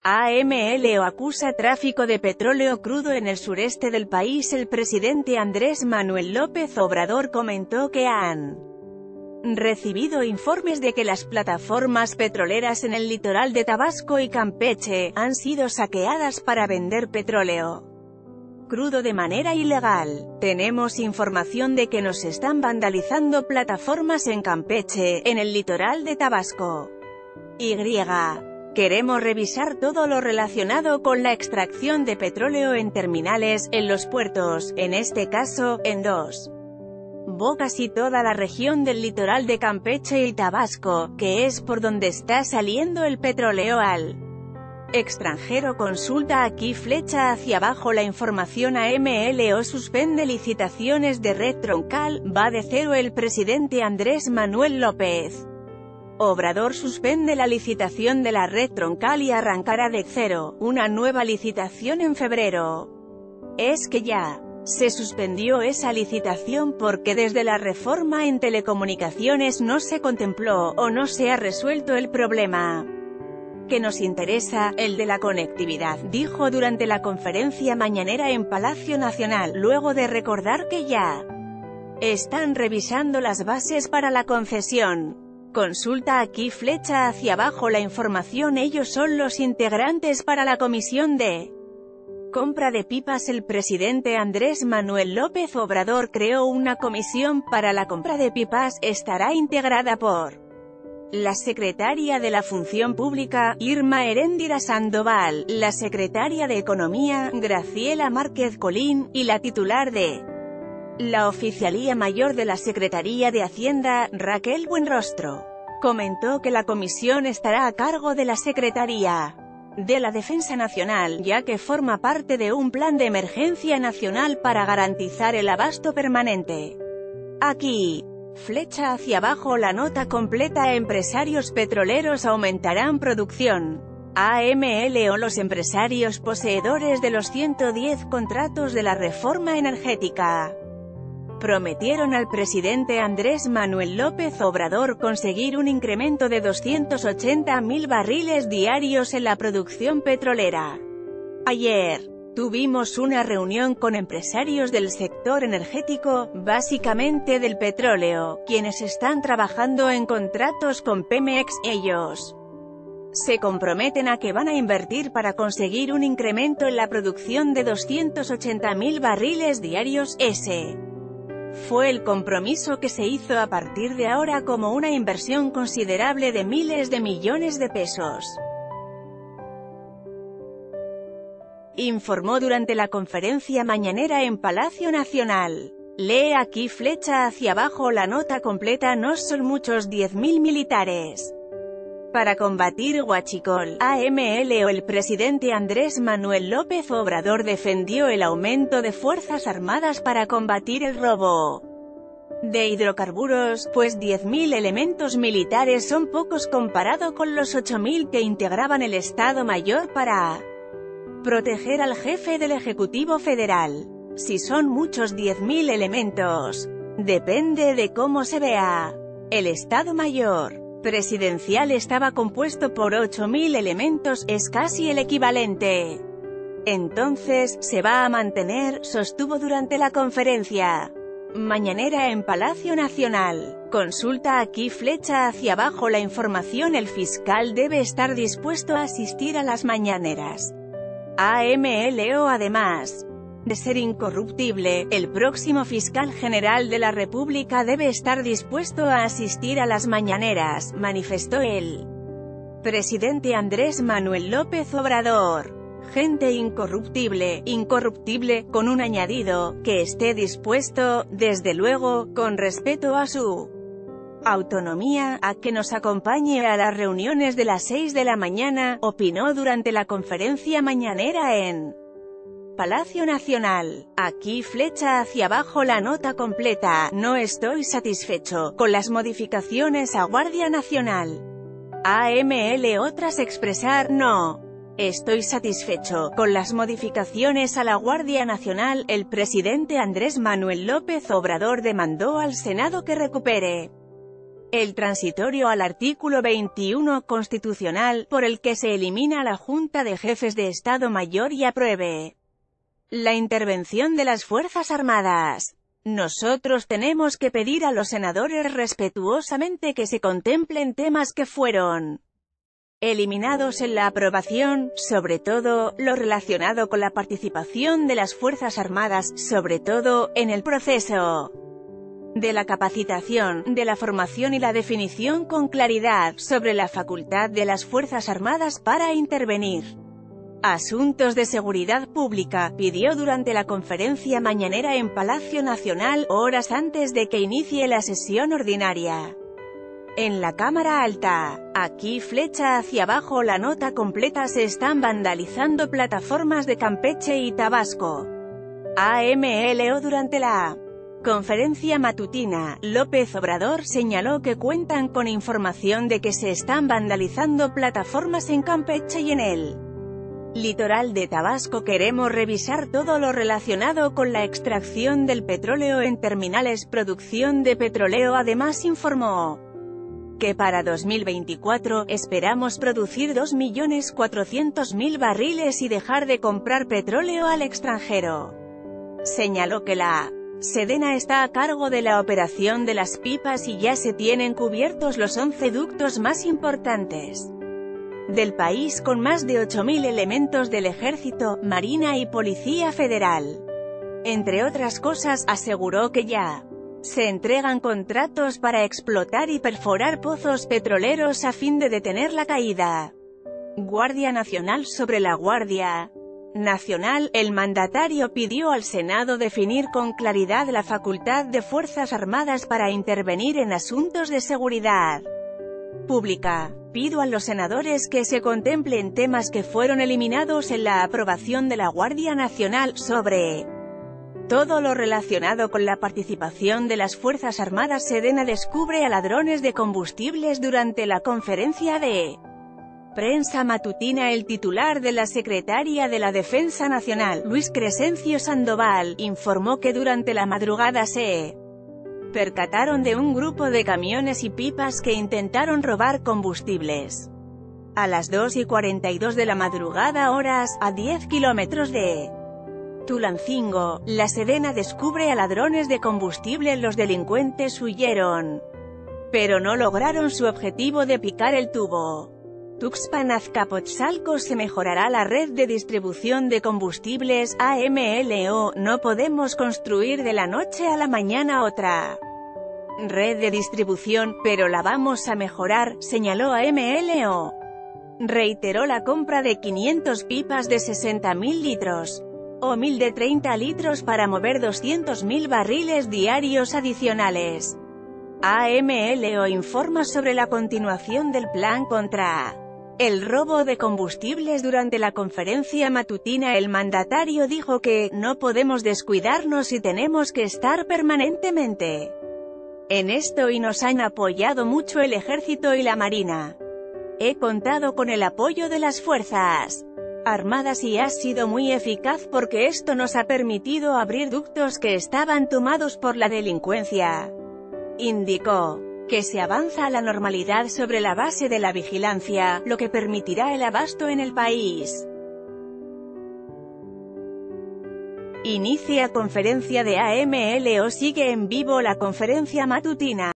AMLO acusa tráfico de petróleo crudo en el sureste del país. El presidente Andrés Manuel López Obrador comentó que han recibido informes de que las plataformas petroleras en el litoral de Tabasco y Campeche han sido saqueadas para vender petróleo crudo de manera ilegal. Tenemos información de que nos están vandalizando plataformas en Campeche, en el litoral de Tabasco. Queremos revisar todo lo relacionado con la extracción de petróleo en terminales, en los puertos, en este caso, en Dos Bocas y toda la región del litoral de Campeche y Tabasco, que es por donde está saliendo el petróleo al extranjero. Consulta aquí flecha hacia abajo la información. AMLO suspende licitaciones de red troncal, va de cero. El presidente Andrés Manuel López Obrador suspende la licitación de la red troncal y arrancará de cero una nueva licitación en febrero. Es que ya se suspendió esa licitación porque desde la reforma en telecomunicaciones no se contempló, o no se ha resuelto el problema que nos interesa, el de la conectividad, dijo durante la conferencia mañanera en Palacio Nacional, luego de recordar que ya están revisando las bases para la concesión. Consulta aquí flecha hacia abajo la información. Ellos son los integrantes para la comisión de compra de pipas. El presidente Andrés Manuel López Obrador creó una comisión para la compra de pipas. Estará integrada por la secretaria de la Función Pública, Irma Heréndira Sandoval, la secretaria de Economía, Graciela Márquez Colín, y la titular de la Oficialía Mayor de la Secretaría de Hacienda, Raquel Buenrostro. Comentó que la comisión estará a cargo de la Secretaría de la Defensa Nacional, ya que forma parte de un plan de emergencia nacional para garantizar el abasto permanente. Aquí flecha hacia abajo la nota completa. Empresarios petroleros aumentarán producción. AMLO. Los empresarios poseedores de los 110 contratos de la reforma energética prometieron al presidente Andrés Manuel López Obrador conseguir un incremento de 280.000 barriles diarios en la producción petrolera. Ayer tuvimos una reunión con empresarios del sector energético, básicamente del petróleo, quienes están trabajando en contratos con Pemex. Ellos se comprometen a que van a invertir para conseguir un incremento en la producción de 280.000 barriles diarios. Ese fue el compromiso que se hizo a partir de ahora, como una inversión considerable de miles de millones de pesos, informó durante la conferencia mañanera en Palacio Nacional. Lee aquí flecha hacia abajo la nota completa. No son muchos 10.000 militares para combatir huachicol. AMLO. El presidente Andrés Manuel López Obrador defendió el aumento de Fuerzas Armadas para combatir el robo de hidrocarburos, pues 10.000 elementos militares son pocos comparado con los 8.000 que integraban el Estado Mayor para proteger al jefe del Ejecutivo Federal. Si son muchos 10.000 elementos, depende de cómo se vea. El Estado Mayor presidencial estaba compuesto por 8.000 elementos, es casi el equivalente. Entonces, se va a mantener, sostuvo durante la conferencia mañanera en Palacio Nacional. Consulta aquí flecha hacia abajo la información. El fiscal debe estar dispuesto a asistir a las mañaneras. AMLO. Además de ser incorruptible, el próximo fiscal general de la República debe estar dispuesto a asistir a las mañaneras, manifestó el presidente Andrés Manuel López Obrador. Gente incorruptible, con un añadido, que esté dispuesto, desde luego, con respeto a su autonomía, a que nos acompañe a las reuniones de las 6 de la mañana, opinó durante la conferencia mañanera en Palacio Nacional. Aquí flecha hacia abajo la nota completa. No estoy satisfecho con las modificaciones a Guardia Nacional. AMLO. Tras expresar no estoy satisfecho con las modificaciones a la Guardia Nacional, el presidente Andrés Manuel López Obrador demandó al Senado que recupere el transitorio al artículo 21 constitucional, por el que se elimina la Junta de Jefes de Estado Mayor y apruebe la intervención de las Fuerzas Armadas. Nosotros tenemos que pedir a los senadores respetuosamente que se contemplen temas que fueron eliminados en la aprobación, sobre todo, lo relacionado con la participación de las Fuerzas Armadas, sobre todo, en el proceso de la capacitación, de la formación y la definición con claridad, sobre la facultad de las Fuerzas Armadas para intervenir. Asuntos de Seguridad Pública, pidió durante la conferencia mañanera en Palacio Nacional, horas antes de que inicie la sesión ordinaria. En la Cámara Alta, aquí flecha hacia abajo la nota completa. Se están vandalizando plataformas de Campeche y Tabasco. AMLO. Durante la conferencia matutina, López Obrador señaló que cuentan con información de que se están vandalizando plataformas en Campeche y en el litoral de Tabasco. Queremos revisar todo lo relacionado con la extracción del petróleo en terminales, producción de petróleo. Además informó que para 2024, esperamos producir 2.400.000 barriles y dejar de comprar petróleo al extranjero. Señaló que la Sedena está a cargo de la operación de las pipas y ya se tienen cubiertos los 11 ductos más importantes del país, con más de 8.000 elementos del Ejército, Marina y Policía Federal. Entre otras cosas, aseguró que ya se entregan contratos para explotar y perforar pozos petroleros a fin de detener la caída. Guardia Nacional. Sobre la Guardia Nacional, el mandatario pidió al Senado definir con claridad la facultad de Fuerzas Armadas para intervenir en asuntos de seguridad pública. Pido a los senadores que se contemplen temas que fueron eliminados en la aprobación de la Guardia Nacional, sobre todo lo relacionado con la participación de las Fuerzas Armadas. Sedena descubre a ladrones de combustibles. Durante la conferencia de prensa matutina, el titular de la Secretaría de la Defensa Nacional, Luis Crescencio Sandoval, informó que durante la madrugada se percataron de un grupo de camiones y pipas que intentaron robar combustibles. A las 2:42 de la madrugada, horas, a 10 kilómetros de Tulancingo, la Sedena descubre a ladrones de combustible. Los delincuentes huyeron, pero no lograron su objetivo de picar el tubo. Tuxpan-Azcapotzalco. Se mejorará la red de distribución de combustibles. AMLO. No podemos construir de la noche a la mañana otra red de distribución, pero la vamos a mejorar, señaló AMLO. Reiteró la compra de 500 pipas de 60.000 litros. O 1.000 de 30 litros para mover 200.000 barriles diarios adicionales. AMLO informa sobre la continuación del plan contra el robo de combustibles. Durante la conferencia matutina, el mandatario dijo que no podemos descuidarnos y tenemos que estar permanentemente en esto, y nos han apoyado mucho el Ejército y la Marina. He contado con el apoyo de las Fuerzas Armadas y ha sido muy eficaz porque esto nos ha permitido abrir ductos que estaban tomados por la delincuencia. Indicó que se avanza a la normalidad sobre la base de la vigilancia, lo que permitirá el abasto en el país. Inicia conferencia de AMLO. Sigue en vivo la conferencia matutina.